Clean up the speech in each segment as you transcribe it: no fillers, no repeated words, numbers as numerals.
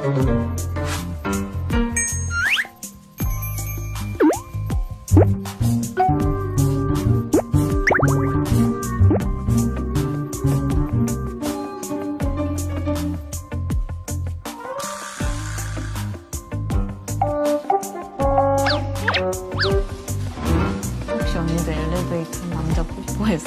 혹시 언니도 엘리베이터 남자 뽀뽀했어?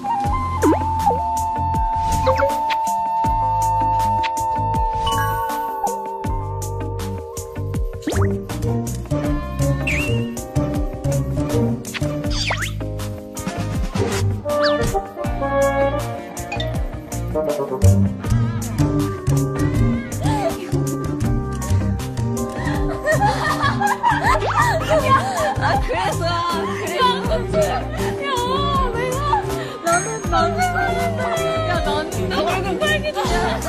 나 얼굴 빨개졌어.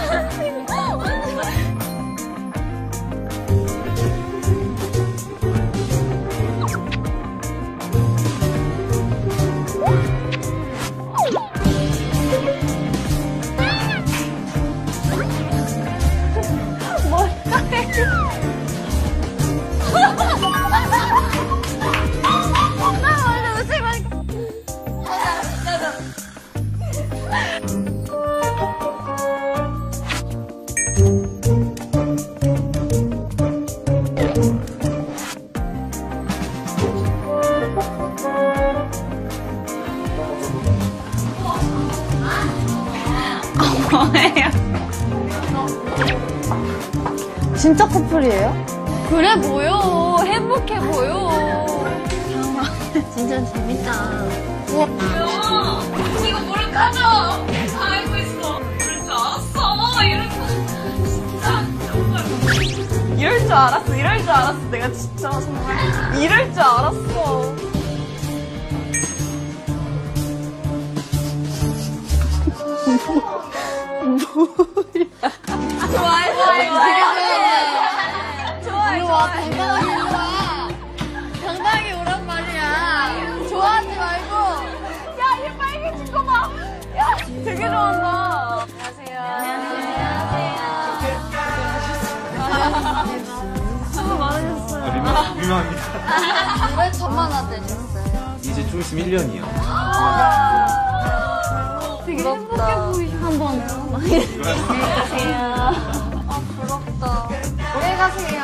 뭐예요? 진짜 커플이에요? 그래 보여. 행복해 보여. 진짜 재밌다. 뭐야? 이거 뭘 가져? 다 알고 있어. 이럴 줄 알았어. 이럴 줄 알았어. 이럴 줄 알았어. 내가 진짜 정말 이럴 줄 알았어. 당당하게 오란 말이야. 좋아하지 말고. 야, 얘 빨개진 거 봐. 야, 되게 좋아한다. 수고 많으셨어요. 민망합니다. 왜 저만 하되셨어요? 이제 좀 있으면 1년이요. 되게 행복해 보이시고 한번. 안녕히 가세요. 아, 부럽다. 안녕히 가세요.